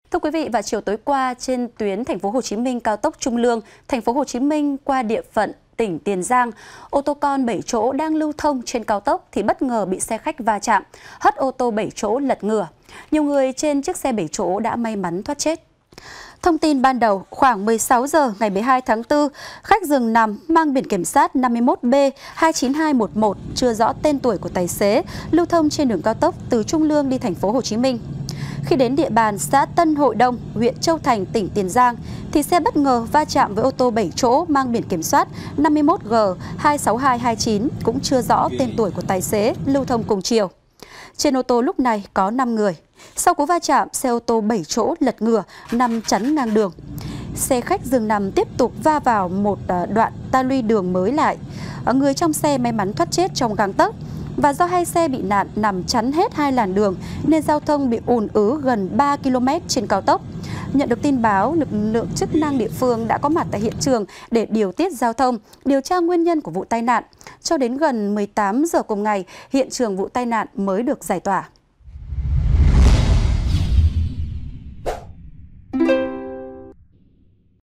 Thưa quý vị, vào chiều tối qua trên tuyến Thành phố Hồ Chí Minh cao tốc Trung Lương, Thành phố Hồ Chí Minh qua địa phận tỉnh Tiền Giang, ô tô con 7 chỗ đang lưu thông trên cao tốc thì bất ngờ bị xe khách va chạm, hất ô tô 7 chỗ lật ngửa. Nhiều người trên chiếc xe 7 chỗ đã may mắn thoát chết. Thông tin ban đầu, khoảng 16 giờ ngày 12 tháng 4, khách giường nằm mang biển kiểm soát 51B29211 chưa rõ tên tuổi của tài xế lưu thông trên đường cao tốc từ Trung Lương đi Thành phố Hồ Chí Minh. Khi đến địa bàn xã Tân Hội Đông, huyện Châu Thành, tỉnh Tiền Giang, thì xe bất ngờ va chạm với ô tô 7 chỗ mang biển kiểm soát 51G26229 cũng chưa rõ tên tuổi của tài xế lưu thông cùng chiều. Trên ô tô lúc này có 5 người. Sau cú va chạm, xe ô tô 7 chỗ lật ngửa nằm chắn ngang đường. Xe khách dừng nằm tiếp tục va vào một đoạn ta luy đường mới lại. Người trong xe may mắn thoát chết trong gang tấc. Và do hai xe bị nạn nằm chắn hết hai làn đường nên giao thông bị ùn ứ gần 3 km trên cao tốc. Nhận được tin báo, lực lượng chức năng địa phương đã có mặt tại hiện trường để điều tiết giao thông, điều tra nguyên nhân của vụ tai nạn. Cho đến gần 18 giờ cùng ngày, hiện trường vụ tai nạn mới được giải tỏa.